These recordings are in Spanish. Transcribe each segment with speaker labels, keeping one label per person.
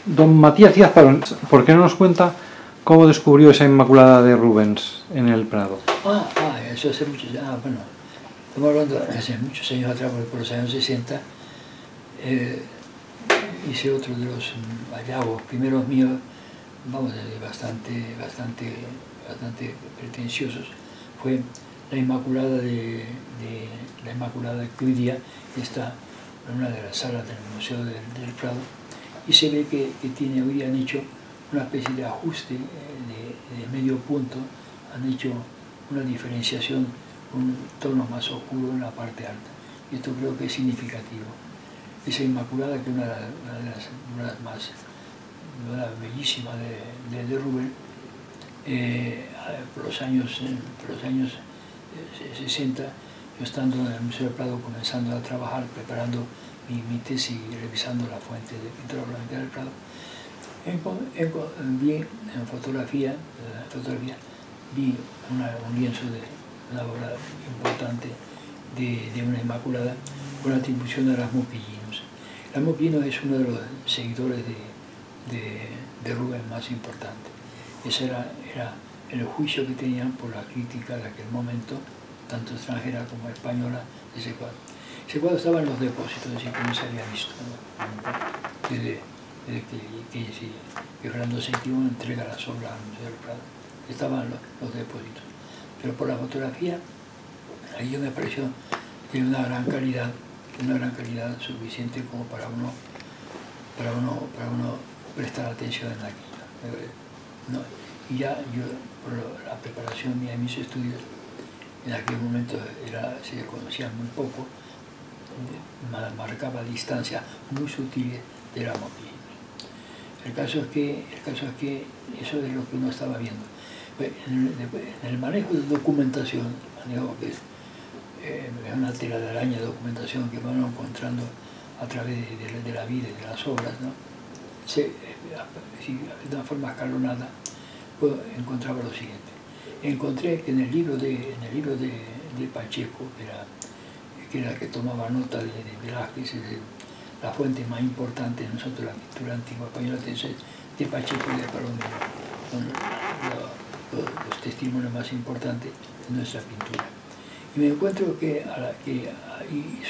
Speaker 1: Don Matías Díaz Palón, ¿por qué no nos cuenta cómo descubrió esa Inmaculada de Rubens en el Prado?
Speaker 2: Eso hace muchos años. Bueno, estamos hablando hace muchos años atrás, por los años 60. Hice otro de los hallazgos primeros míos, vamos a decir, bastante pretenciosos. Fue la Inmaculada la Inmaculada que hoy día está en una de las salas del Museo del Prado, y se ve que hoy día han hecho una especie de ajuste de medio punto, han hecho una diferenciación, un tono más oscuro en la parte alta, y esto creo que es significativo. Esa Inmaculada, que es una de las más bellísimas de Rubens, por los años 60, yo estando en el Museo del Prado, comenzando a trabajar, preparando mi tesis y revisando la fuente de pintura flamenca del Prado, vi en fotografía vi un lienzo de una obra importante de una Inmaculada con atribución a Erasmo Pillinos. Erasmo Pillinos es uno de los seguidores de Rubens más importantes. Ese era el juicio que tenían por la crítica de aquel momento, tanto extranjera como española, de ese cuadro. Ese cuadro estaba en los depósitos, es decir, que no se había visto, ¿no? Desde que Fernando VII entrega las obras al Museo del Prado. Estaban los depósitos. Pero por la fotografía, ahí me pareció de una gran calidad suficiente como para uno prestar atención en aquello. No, y ya yo, por la preparación mía de mis estudios, en aquel momento se conocía muy poco, marcaba distancias muy sutiles de la Pillinos. El caso es que eso es lo que uno estaba viendo. En el manejo de documentación, que es una tela de araña de documentación que van encontrando a través de la vida y de las obras, ¿no? De una forma escalonada, pues encontraba lo siguiente. Encontré que en el libro de Pacheco, que era que tomaba nota de Velázquez, la fuente más importante de nosotros, la pintura antigua española, de Pacheco y de Palomero, son los testimonios más importantes de nuestra pintura. Y me encuentro que ahí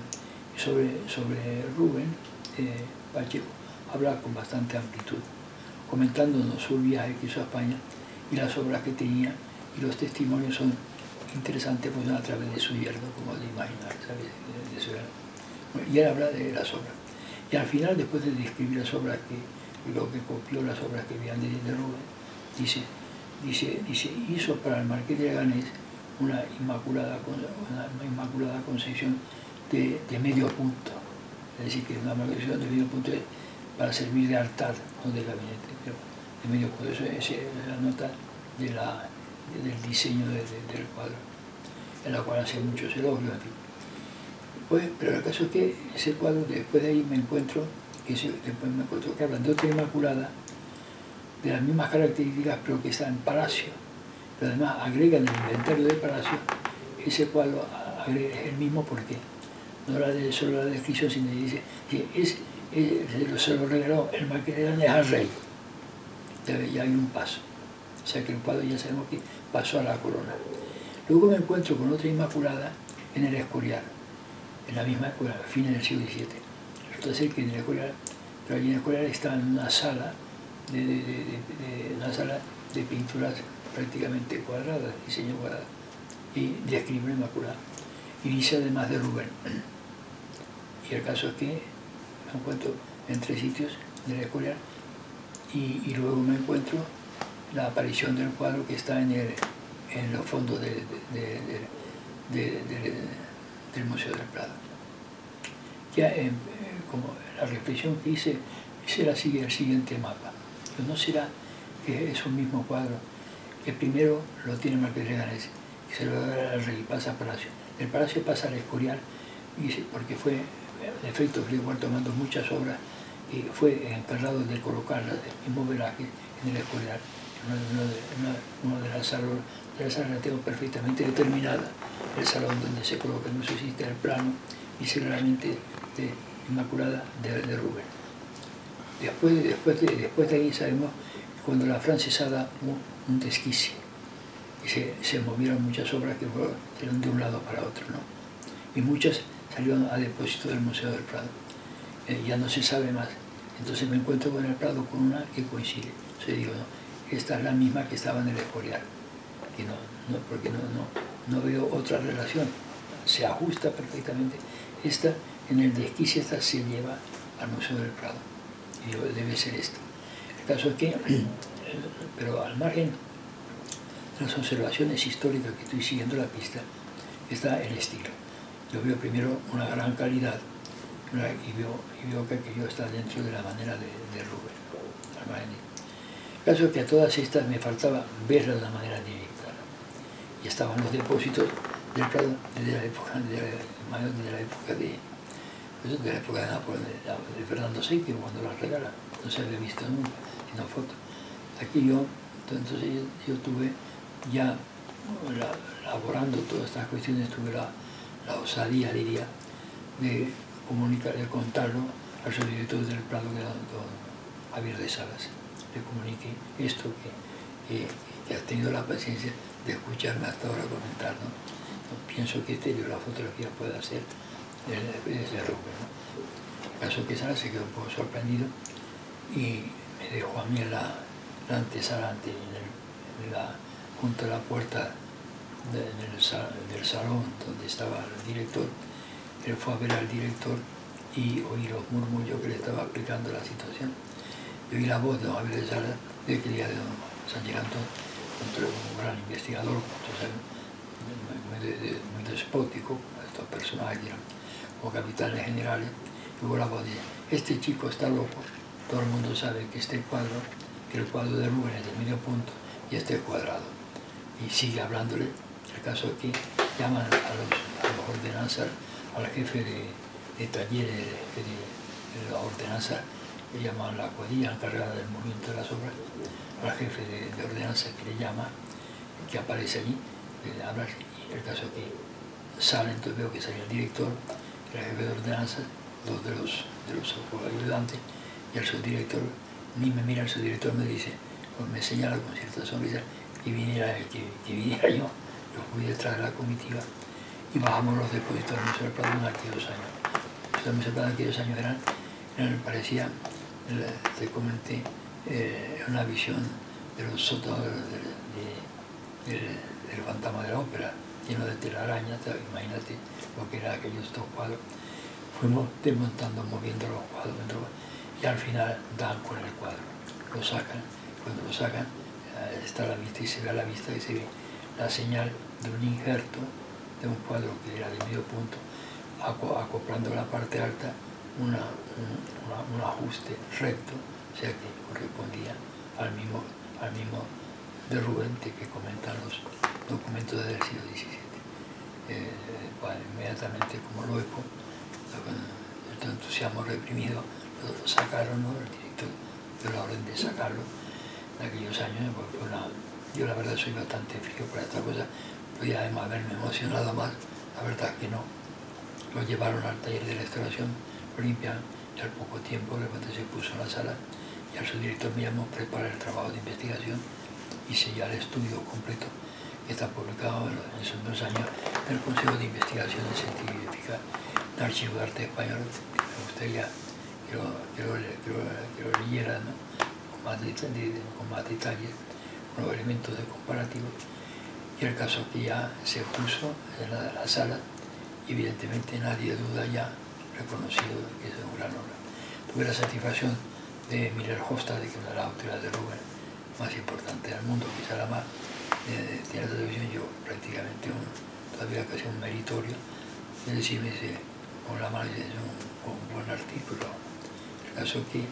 Speaker 2: sobre Rubens, Pacheco habla con bastante amplitud, comentándonos su viaje que hizo a España y las obras que tenía, y los testimonios son interesantes, pues a través de su yerno, como de imaginar, ¿sabes? Y él habla de las obras. Y al final, después de describir las obras, lo que copió las obras que veían de Rubens, dice, hizo para el Marqués de Leganés una Inmaculada Concepción de medio punto. Es decir, que una Concepción de medio punto es para servir de altar, no de gabinete, pero de medio punto. Eso es la nota del diseño del cuadro, en la cual hace muchos elogios. Pues, pero el caso es que ese cuadro, después de ahí me encuentro que hablan de otra Inmaculada, de las mismas características, pero que está en Palacio. Pero además agregan el inventario de Palacio, ese cuadro es el mismo porque no solo la descripción, sino que dice que se lo regaló el Marqués de Leganés al rey. Ya hay un paso. O sea que el cuadro ya sabemos que pasó a la corona. Luego me encuentro con otra Inmaculada en el Escorial, en la misma época, a fines del siglo XVII. Resulta ser que en el Escorial, pero allí en el Escorial está en una sala de pinturas prácticamente cuadradas, diseño cuadrado, y describe una Inmaculada. Y dice además de Rubens. Y el caso es que me encuentro en 3 sitios del Escorial, y luego me encuentro la aparición del cuadro que está en los fondos del Museo del Prado. Ya como la reflexión que hice el siguiente mapa. Pero no será que es un mismo cuadro, que primero lo tiene Marqués de Leganés, que se lo da al rey y pasa a Palacio. El Palacio pasa al Escorial, porque fue, en efecto, Felipe IV tomando muchas obras, y fue encargado de colocarlas del mismo Velázquez en el Escorial. Una de las salas la tengo perfectamente determinada, el salón donde se coloca, no existe el plano, y seguramente de Inmaculada de Rubens. Después de ahí sabemos que cuando la francesada hubo un desquicie y se movieron muchas obras que fueron de un lado para otro, ¿no? Y muchas salieron a depósito del Museo del Prado. Ya no se sabe más. Entonces me encuentro con el Prado con una que coincide. Entonces digo, no, esta es la misma que estaba en el Escorial. Que porque no veo otra relación. Se ajusta perfectamente. Esta, en el desquicie, esta se lleva al Museo del Prado. Y digo, debe ser esta. El caso es que, pero al margen de las observaciones históricas que estoy siguiendo la pista, está el estilo. Yo veo primero una gran calidad y veo que aquello está dentro de la manera de Rubens. El caso es que a todas estas me faltaba verlas de una manera directa, ¿no? Y estaban los depósitos del Prado desde la época de Napoleón, de Fernando VII, cuando las regala. No se había visto nunca, sino fotos. Aquí entonces yo tuve ya elaborando todas estas cuestiones, tuve la osadía, diría, de contarlo al subdirector del Prado, que era don Javier de Salas. Le comuniqué esto que ha tenido la paciencia de escucharme hasta ahora comentar, ¿no? Pienso que la fotografía puede ser desde Rubens, ¿no? El caso es que Salas se quedó un poco sorprendido y me dejó a mí en la antesala, junto a la puerta del salón donde estaba el director. Él fue a ver al director y oí los murmullos que le estaba explicando la situación. Yo oí la voz de don Javier de Salas, de que de don Sánchez Antón, un gran investigador, muy despótico, estos personajes que eran como capitanes generales. Y hubo la voz de: este chico está loco, todo el mundo sabe que el cuadro de Rubens es de medio punto y este es cuadrado. Y sigue hablándole. El caso es que llaman a los ordenanzas, al jefe de talleres de la ordenanza, que llaman la cuadrilla encargada del movimiento de las obras, al jefe de ordenanza que le llama, que aparece allí, habla, y el caso es que sale. Entonces veo que sale el director, el jefe de ordenanza, dos de los ayudantes, y el subdirector ni me mira. El subdirector me dice, pues me señala con cierta sonrisa que viniera yo. Yo fui detrás de la comitiva y bajamos los depósitos del Museo del Prado en aquellos años. Los Museo del Prado en aquellos años me parecía, te comenté, una visión de los sótanos del fantasma de la ópera, lleno de telarañas. Imagínate lo que eran aquellos dos cuadros. Fuimos desmontando, moviendo los cuadros, y al final dan con el cuadro. Lo sacan. Cuando lo sacan, está a la vista y se ve a la vista que se ve la señal de un injerto de un cuadro que era de medio punto, acoplando la parte alta un ajuste recto, o sea que correspondía al mismo de Rubens que comentan los documentos del siglo XVII. Inmediatamente, como loco, con el entusiasmo reprimido, lo sacaron, ¿no? El director dio la orden de sacarlo en aquellos años, porque yo la verdad soy bastante frío para esta cosa, podía además haberme emocionado más, la verdad que no. Lo llevaron al taller de restauración, lo limpiaron, y al poco tiempo de repente se puso en la sala y al subdirector me llamó: prepara el trabajo de investigación, hice ya el estudio completo que está publicado en esos 2 años en el Consejo de Investigaciones Científicas del Archivo de Arte Español, que me gustaría que lo leyera, ¿no? con más detalles, con los elementos de comparativo. Y el caso que ya se puso en la sala, y evidentemente nadie duda ya, reconocido que es una gran obra. Tuve la satisfacción de Miller-Hofstad, que es una de las autoridades de Rubens más importante del mundo, quizá la más, tiene la televisión. Yo prácticamente todavía casi un meritorio, es decir, me dice con la mano, es un buen artículo. El caso que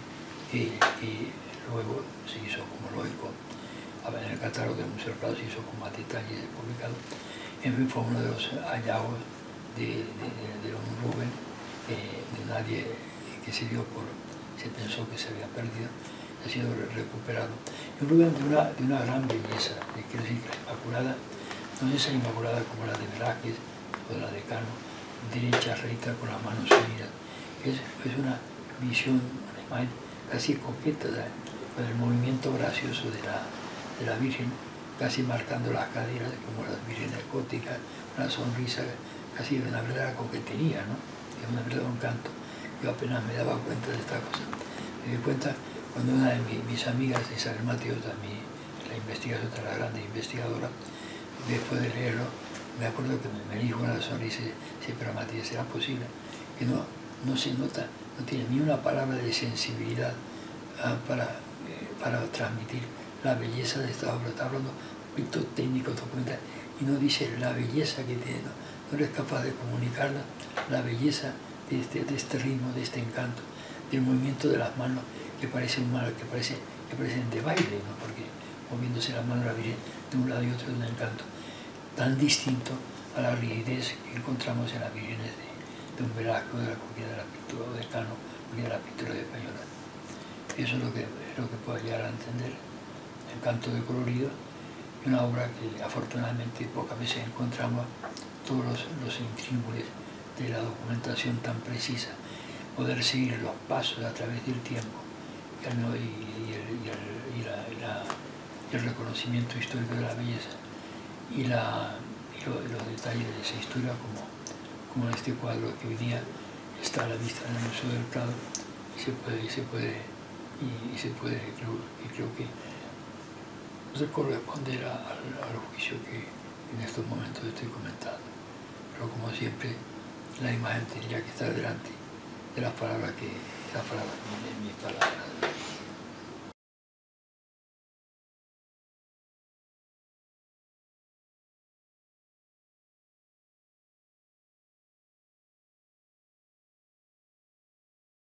Speaker 2: luego se hizo como lógico, en el catálogo del Museo del Prado se hizo con más detalles publicado. En fin, fue uno de los hallazgos de un Rubens, de nadie que se pensó que se había perdido, ha sido recuperado. Y un Rubens de una gran belleza, quiero decir que la Inmaculada no es esa Inmaculada como la de Velázquez o la de Cano, derecha, recta, con las manos unidas. Es una visión, una imagen casi coqueta, con el movimiento gracioso de la Virgen, casi marcando las caderas como las vírgenes góticas, una sonrisa casi de una verdadera coquetería, ¿no? Es un verdadero encanto. Yo apenas me daba cuenta de esta cosa. Me di cuenta cuando una de mis amigas, Isabel Mateos, la investigadora, la grande investigadora, después de leerlo, me acuerdo que me dijo una sonrisa, sí, pero Matías, ¿será posible? Que no se nota, no tiene ni una palabra de sensibilidad para transmitir la belleza de esta obra. Está hablando un poquito técnico, documental, y no dice la belleza que tiene, no es capaz de comunicarla, la belleza de este ritmo, de este encanto, del movimiento de las manos que parecen de baile, ¿no? Porque moviéndose las manos de la Virgen de un lado y otro de un encanto tan distinto a la rigidez que encontramos en las vírgenes de un Velasco, de la pintura de Cano, de la pintura de Española. Eso es lo que puedo llegar a entender, encanto de colorido, y una obra que afortunadamente pocas veces encontramos todos los intríngulis de la documentación tan precisa, poder seguir los pasos a través del tiempo y el reconocimiento histórico de la belleza y los detalles de esa historia, como en este cuadro que hoy día está a la vista en el Museo del Prado, creo que corresponder al juicio que en estos momentos estoy comentando. Pero como siempre, la imagen tendría que estar delante de las palabras que